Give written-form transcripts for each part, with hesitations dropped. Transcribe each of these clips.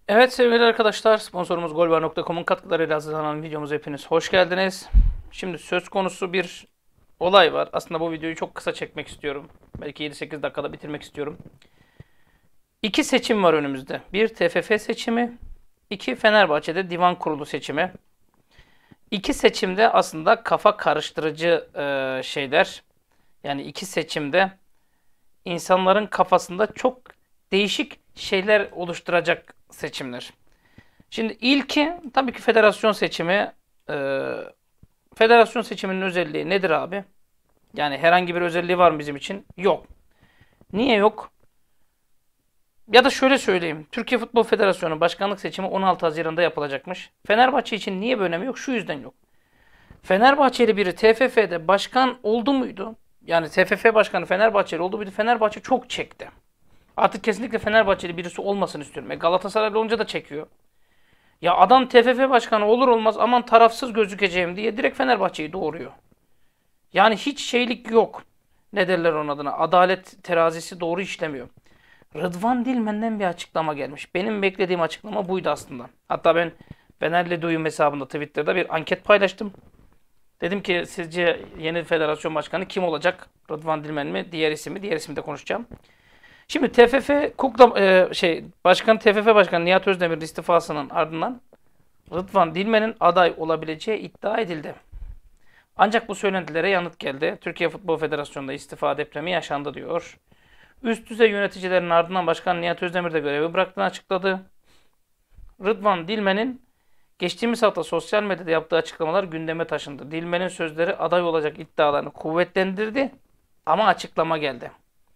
Evet sevgili arkadaşlar, sponsorumuz Golvar.com'un katkılarıyla hazırlanan videomuza hepiniz hoş geldiniz. Şimdi söz konusu bir olay var. Aslında bu videoyu çok kısa çekmek istiyorum. Belki 7-8 dakikada bitirmek istiyorum. İki seçim var önümüzde. Bir TFF seçimi, iki Fenerbahçe'de divan kurulu seçimi. İki seçimde aslında kafa karıştırıcı şeyler. Yani iki seçimde insanların kafasında çok değişik şeyler oluşturacak seçimler. Şimdi ilki tabii ki federasyon seçimi. Ee, Federasyon seçiminin özelliği nedir abi? Yani herhangi bir özelliği var mı bizim için? Yok. Niye yok? Ya da şöyle söyleyeyim. Türkiye Futbol Federasyonu başkanlık seçimi 16 Haziran'da yapılacakmış. Fenerbahçe için niye bir önemi yok? Şu yüzden yok. Fenerbahçeli biri TFF'de başkan oldu muydu? Yani TFF başkanı Fenerbahçeli oldu muydu? Fenerbahçe çok çekti. Artık kesinlikle Fenerbahçeli birisi olmasını istiyorum. Galatasaraylı olunca da çekiyor. Ya adam TFF başkanı olur olmaz aman tarafsız gözükeceğim diye direkt Fenerbahçe'yi doğuruyor. Yani hiç şeylik yok. Ne derler onun adına? Adalet terazisi doğru işlemiyor. Rıdvan Dilmen'den bir açıklama gelmiş. Benim beklediğim açıklama buydu aslında. Hatta ben Fenerli Duyum hesabında Twitter'da bir anket paylaştım. Dedim ki sizce yeni federasyon başkanı kim olacak? Rıdvan Dilmen mi? Diğer isim mi? Diğer isimde konuşacağım. Şimdi TFF Başkan TFF Başkanı Nihat Özdemir'in istifasının ardından Rıdvan Dilmen'in aday olabileceği iddia edildi. Ancak bu söylentilere yanıt geldi. Türkiye Futbol Federasyonu'nda istifa depremi yaşandı diyor. Üst düzey yöneticilerin ardından Başkan Nihat Özdemir de görevi bıraktığını açıkladı. Rıdvan Dilmen'in geçtiğimiz hafta sosyal medyada yaptığı açıklamalar gündeme taşındı. Dilmen'in sözleri aday olacak iddialarını kuvvetlendirdi ama açıklama geldi.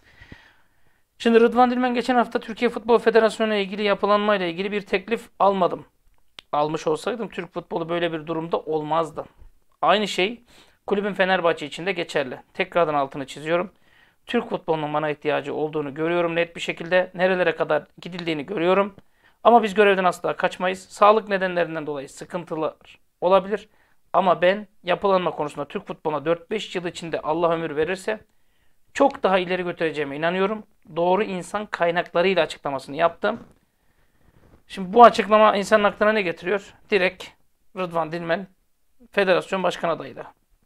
Şimdi Rıdvan Dilmen geçen hafta Türkiye Futbol Federasyonu ile ilgili yapılanmayla ilgili bir teklif almadım. Almış olsaydım Türk futbolu böyle bir durumda olmazdı. Aynı şey kulübün Fenerbahçe için de geçerli. Tekrardan altını çiziyorum. Türk futbolunun bana ihtiyacı olduğunu görüyorum net bir şekilde. Nerelere kadar gidildiğini görüyorum. Ama biz görevden asla kaçmayız. Sağlık nedenlerinden dolayı sıkıntılar olabilir. Ama ben yapılanma konusunda Türk futboluna 4-5 yıl içinde Allah ömür verirse çok daha ileri götüreceğime inanıyorum. Doğru insan kaynaklarıyla açıklamasını yaptım. Şimdi bu açıklama insanın aklına ne getiriyor? Direkt Rıdvan Dilmen federasyon başkan adayı.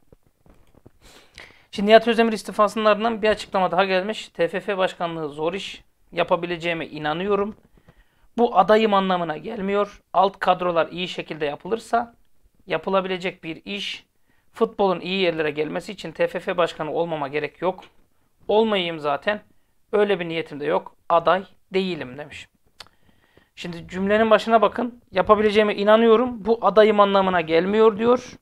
Şimdi Nihat Özdemir istifasının ardından bir açıklama daha gelmiş. TFF başkanlığı zor iş. Yapabileceğime inanıyorum. Bu adayım anlamına gelmiyor. Alt kadrolar iyi şekilde yapılırsa yapılabilecek bir iş. Futbolun iyi yerlere gelmesi için TFF başkanı olmama gerek yok. Olmayayım zaten. Öyle bir niyetim de yok. Aday değilim demiş. Şimdi cümlenin başına bakın. Yapabileceğime inanıyorum. Bu adayım anlamına gelmiyor diyor.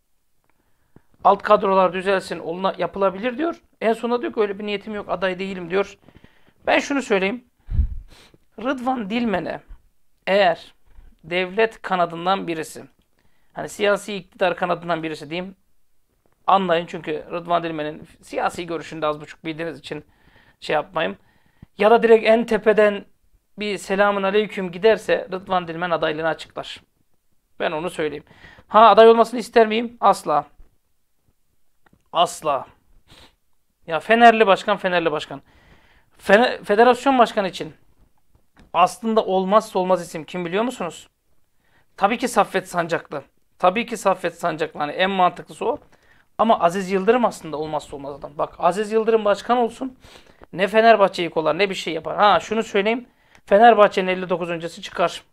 Alt kadrolar düzelsin, yapılabilir diyor. En sonunda diyor ki öyle bir niyetim yok, aday değilim diyor. Ben şunu söyleyeyim. Rıdvan Dilmen'e eğer devlet kanadından birisi, hani siyasi iktidar kanadından birisi diyeyim, anlayın çünkü Rıdvan Dilmen'in siyasi görüşünü de az buçuk bildiğiniz için şey yapmayayım. Ya da direkt en tepeden bir selamun aleyküm giderse Rıdvan Dilmen adaylığını açıklar. Ben onu söyleyeyim. Ha aday olmasını ister miyim? Asla. Asla. Ya Fenerli başkan, Fenerli başkan. Federasyon başkanı için aslında olmazsa olmaz isim kim biliyor musunuz? Tabii ki Saffet Sancaklı. Tabii ki Saffet Sancaklı. Hani en mantıklısı o. Ama Aziz Yıldırım aslında olmazsa olmaz adam. Bak Aziz Yıldırım başkan olsun. Ne Fenerbahçe'yi kolar ne bir şey yapar. Ha şunu söyleyeyim. Fenerbahçe'nin 59 öncesi çıkar.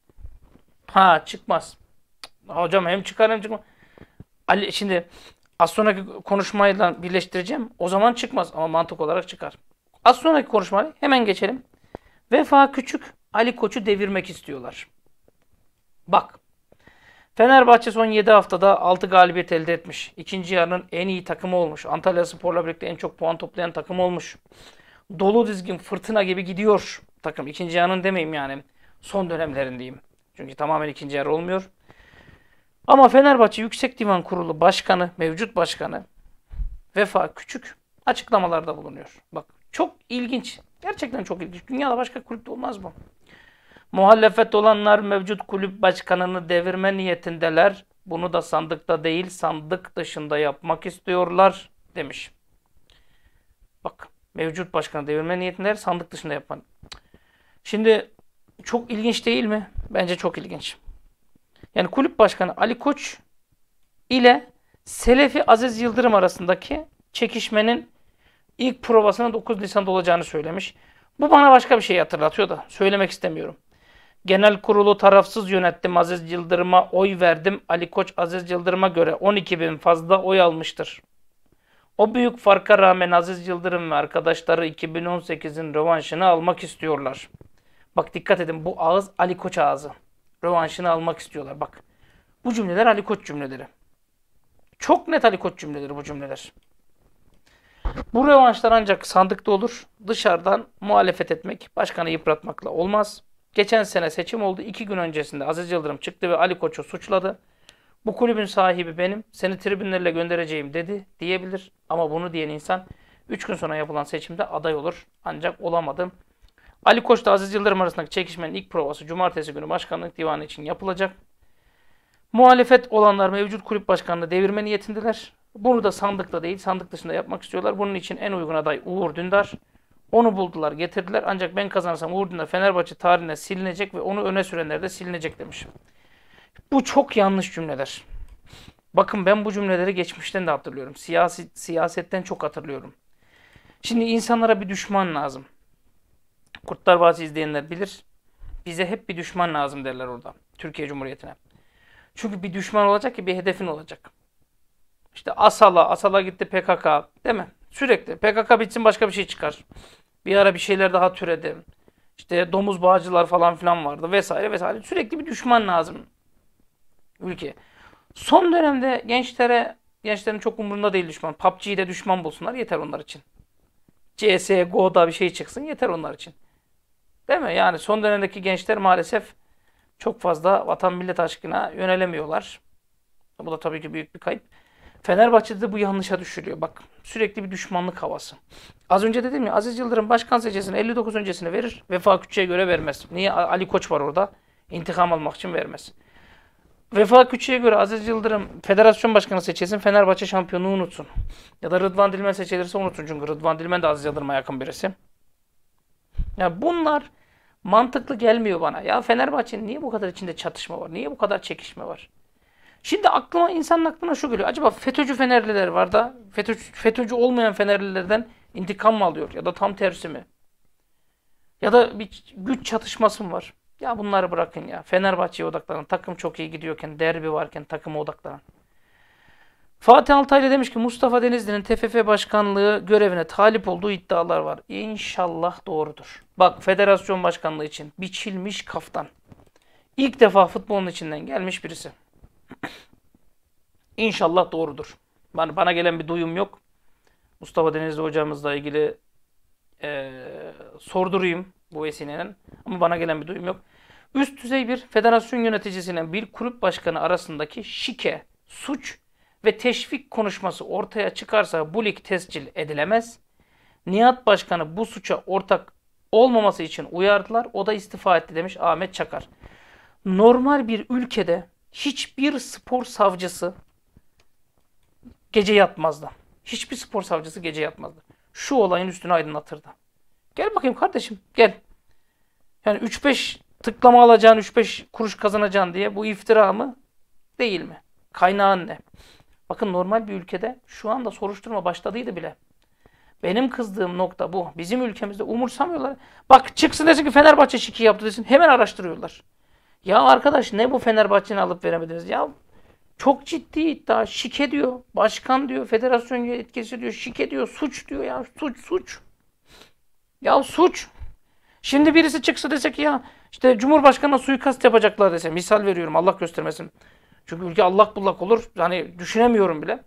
Ha çıkmaz. Hocam hem çıkar hem çıkmaz. Ali, şimdi az sonraki konuşmayla birleştireceğim. O zaman çıkmaz ama mantık olarak çıkar. Az sonraki konuşmayı hemen geçelim. Vefa Küçük Ali Koç'u devirmek istiyorlar. Bak. Fenerbahçe son 7 haftada 6 galibiyet elde etmiş. İkinci yarının en iyi takımı olmuş. Antalyaspor'la birlikte en çok puan toplayan takım olmuş. Dolu dizgin fırtına gibi gidiyor takım. İkinci yarının demeyeyim yani. Son dönemlerindeyim. Çünkü tamamen ikinci yarı olmuyor. Ama Fenerbahçe Yüksek Divan Kurulu Başkanı, mevcut başkanı Vefa Küçük açıklamalarda bulunuyor. Bak çok ilginç. Gerçekten çok ilginç. Dünyada başka kulüpte olmaz bu. Muhalefet olanlar mevcut kulüp başkanını devirme niyetindeler. Bunu da sandıkta değil sandık dışında yapmak istiyorlar demiş. Bak mevcut başkanı devirme niyetindeler sandık dışında yapmak. Şimdi Çok ilginç değil mi? Bence çok ilginç. Yani kulüp başkanı Ali Koç ile Selefi Aziz Yıldırım arasındaki çekişmenin ilk provasının 9 Nisan'da olacağını söylemiş. Bu bana başka bir şey hatırlatıyor da söylemek istemiyorum. Genel kurulu tarafsız yönettim. Aziz Yıldırım'a oy verdim. Ali Koç Aziz Yıldırım'a göre 12 bin fazla oy almıştır. O büyük farka rağmen Aziz Yıldırım ve arkadaşları 2018'in rövanşını almak istiyorlar. Bak dikkat edin, bu ağız Ali Koç ağzı. Rövanşını almak istiyorlar. Bak, bu cümleler Ali Koç cümleleri. Çok net Ali Koç cümleleri bu cümleler. Bu rövanşlar ancak sandıkta olur. Dışarıdan muhalefet etmek, başkanı yıpratmakla olmaz. Geçen sene seçim oldu. 2 gün öncesinde Aziz Yıldırım çıktı ve Ali Koç'u suçladı. Bu kulübün sahibi benim, seni tribünlerle göndereceğim dedi diyebilir. Ama bunu diyen insan 3 gün sonra yapılan seçimde aday olur. Ancak olamadım. Ali Koç da Aziz Yıldırım arasındaki çekişmenin ilk provası cumartesi günü başkanlık divanı için yapılacak. Muhalefet olanlar mevcut kulüp başkanını devirme niyetindeler. Bunu da sandıkta değil, sandık dışında yapmak istiyorlar. Bunun için en uygun aday Uğur Dündar. Onu buldular, getirdiler. Ancak ben kazanırsam Uğur Dündar Fenerbahçe tarihine silinecek ve onu öne sürenler de silinecek demiş. Bu çok yanlış cümleler. Bakın, ben bu cümleleri geçmişten de hatırlıyorum. Siyasetten çok hatırlıyorum. Şimdi insanlara bir düşman lazım. Kurtlar Vadisi izleyenler bilir. Bize hep bir düşman lazım derler orada. Türkiye Cumhuriyeti'ne. Çünkü bir düşman olacak ki bir hedefin olacak. İşte Asala gitti PKK, değil mi? Sürekli PKK bitsin başka bir şey çıkar. Bir ara bir şeyler daha türedi. İşte domuz bağcılar falan filan vardı vesaire vesaire. Sürekli bir düşman lazım ülke. Son dönemde gençlerin çok umurunda değil düşman. PUBG'yi de düşman bulsunlar yeter onlar için. CSGO'da bir şey çıksın yeter onlar için. Değil mi? Yani son dönemdeki gençler maalesef çok fazla vatan millet aşkına yönelemiyorlar. Bu da tabii ki büyük bir kayıp. Fenerbahçe'de de bu yanlışa düşürüyor. Bak, sürekli bir düşmanlık havası. Az önce dedim ya, Aziz Yıldırım başkan seçilmesini 59 öncesine verir. Vefa Küçük'e göre vermez. Niye? Ali Koç var orada. İntikam almak için vermez. Vefa Küçük'e göre Aziz Yıldırım federasyon başkanı seçilsin, Fenerbahçe şampiyonluğu unutsun. Ya da Rıdvan Dilmen seçilirse unutsun. Çünkü Rıdvan Dilmen de Aziz Yıldırım'a yakın birisi. Ya bunlar mantıklı gelmiyor bana. Ya Fenerbahçe'nin niye bu kadar içinde çatışma var? Niye bu kadar çekişme var? Şimdi insanın aklına şu geliyor. Acaba FETÖ'cü Fenerliler var da FETÖ'cü olmayan Fenerlilerden intikam mı alıyor? Ya da tam tersi mi? Ya da bir güç çatışması mı var? Ya bunları bırakın ya. Fenerbahçe'ye odaklanın. Takım çok iyi gidiyorken, derbi varken takıma odaklanın. Fatih Altaylı demiş ki Mustafa Denizli'nin TFF başkanlığı görevine talip olduğu iddialar var. İnşallah doğrudur. Bak, federasyon başkanlığı için biçilmiş kaftan. İlk defa futbolun içinden gelmiş birisi. İnşallah doğrudur. Bana gelen bir duyum yok. Mustafa Denizli hocamızla ilgili sordurayım bu vesileyle. Ama bana gelen bir duyum yok. Üst düzey bir federasyon yöneticisinin bir kulüp başkanı arasındaki şike, suç ve teşvik konuşması ortaya çıkarsa bu lig tescil edilemez. Nihat Başkanı bu suça ortak olmaması için uyardılar. O da istifa etti demiş Ahmet Çakar. Normal bir ülkede hiçbir spor savcısı gece yatmazdı. Hiçbir spor savcısı gece yatmazdı. Şu olayın üstünü aydınlatırdı. Gel bakayım kardeşim, gel. Yani 3-5 tıklama alacaksın, 3-5 kuruş kazanacaksın diye bu iftira mı? Değil mi? Kaynağın ne? Bakın, normal bir ülkede şu anda soruşturma başladıydı bile. Benim kızdığım nokta bu. Bizim ülkemizde umursamıyorlar. Bak, çıksın desin ki Fenerbahçe şike yaptı desin. Hemen araştırıyorlar. Ya arkadaş, ne bu Fenerbahçe'ni alıp veremediniz? Ya çok ciddi iddia. Şike diyor. Başkan diyor. Federasyon yetkisi diyor. Şike diyor. Suç diyor ya. Suç. Ya suç. Şimdi birisi çıksa dese ki ya işte Cumhurbaşkanı'na suikast yapacaklar dese. Misal veriyorum, Allah göstermesin. Çünkü ülke allak bullak olur. Hani düşünemiyorum bile.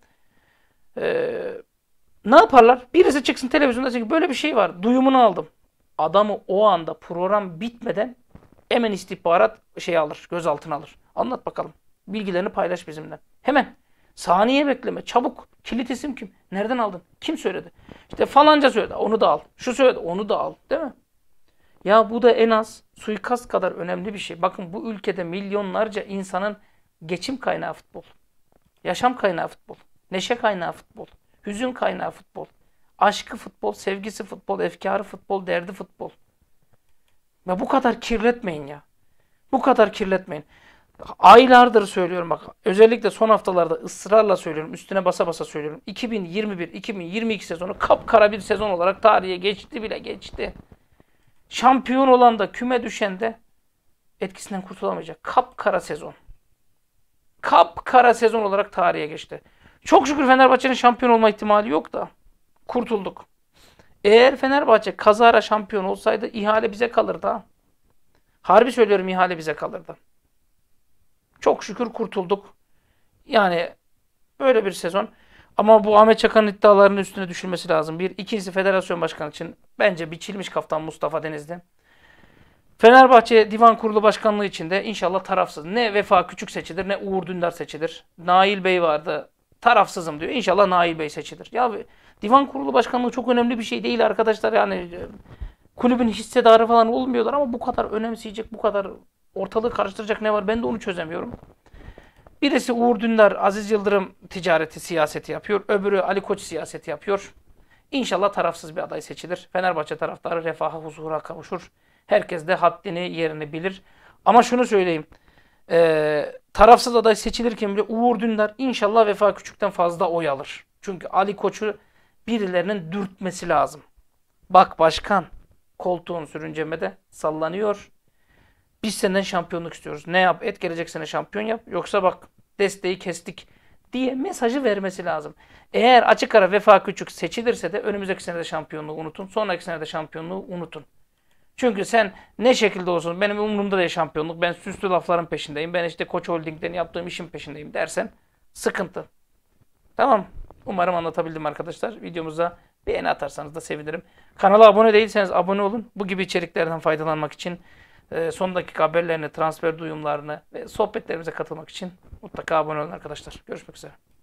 Ne yaparlar? Birisi çıksın televizyonda dese ki böyle bir şey var. Duyumunu aldım. Adamı o anda program bitmeden hemen istihbarat alır. Gözaltına alır. Anlat bakalım. Bilgilerini paylaş bizimle. Hemen. Saniye bekleme. Çabuk. Kilit isim kim? Nereden aldın? Kim söyledi? İşte falanca söyledi. Onu da al. Şu söyledi. Onu da al. Değil mi? Ya bu da en az suikast kadar önemli bir şey. Bakın, bu ülkede milyonlarca insanın geçim kaynağı futbol. Yaşam kaynağı futbol. Neşe kaynağı futbol. Hüzün kaynağı futbol. Aşkı futbol, sevgisi futbol, efkarı futbol, derdi futbol. Ya bu kadar kirletmeyin ya. Bu kadar kirletmeyin. Aylardır söylüyorum bak. Özellikle son haftalarda ısrarla söylüyorum. Üstüne basa basa söylüyorum. 2021-2022 sezonu kapkara bir sezon olarak tarihe geçti bile geçti. Şampiyon olan da küme düşen de etkisinden kurtulamayacak. Kapkara sezon. Kapkara sezon olarak tarihe geçti. Çok şükür Fenerbahçe'nin şampiyon olma ihtimali yok da kurtulduk. Eğer Fenerbahçe kazara şampiyon olsaydı ihale bize kalırdı ha. Harbi söylüyorum, ihale bize kalırdı. Çok şükür kurtulduk. Yani böyle bir sezon. Ama bu Ahmet Çakar'ın iddialarının üstüne düşülmesi lazım. Bir. İkincisi, federasyon başkanı için bence biçilmiş kaftan Mustafa Denizli. Fenerbahçe Divan Kurulu Başkanlığı için de inşallah tarafsız. Ne Vefa Küçük seçilir ne Uğur Dündar seçilir. Nail Bey vardı. Tarafsızım diyor. İnşallah Nail Bey seçilir. Ya Divan Kurulu Başkanlığı çok önemli bir şey değil arkadaşlar. Yani kulübün hissedarı falan olmuyorlar ama bu kadar önemseyecek, bu kadar ortalığı karıştıracak ne var? Ben de onu çözemiyorum. Birisi Uğur Dündar, Aziz Yıldırım ticareti, siyaseti yapıyor. Öbürü Ali Koç siyaseti yapıyor. İnşallah tarafsız bir aday seçilir. Fenerbahçe taraftarı refaha, huzura kavuşur. Herkes de haddini, yerini bilir. Ama şunu söyleyeyim. Tarafsız aday seçilirken bile Uğur Dündar inşallah Vefa Küçük'ten fazla oy alır. Çünkü Ali Koç'u birilerinin dürtmesi lazım. Bak başkan, koltuğun sürüncemede sallanıyor. Biz senden şampiyonluk istiyoruz. Ne yap? Et, gelecek sene şampiyon yap. Yoksa bak desteği kestik diye mesajı vermesi lazım. Eğer açık ara Vefa Küçük seçilirse de önümüzdeki sene de şampiyonluğu unutun. Sonraki sene de şampiyonluğu unutun. Çünkü sen ne şekilde olsun benim umurumda değil şampiyonluk. Ben süslü lafların peşindeyim. Ben işte Koç Holding'den yaptığım işin peşindeyim dersen sıkıntı. Tamam. Umarım anlatabildim arkadaşlar. Videomuza beğeni atarsanız da sevinirim. Kanala abone değilseniz abone olun. Bu gibi içeriklerden faydalanmak için son dakika haberlerini, transfer duyumlarını ve sohbetlerimize katılmak için mutlaka abone olun arkadaşlar. Görüşmek üzere.